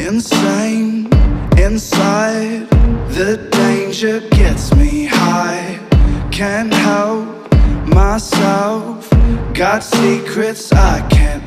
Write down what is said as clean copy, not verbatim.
Insane inside, the danger gets me high. Can't help myself, got secrets I can't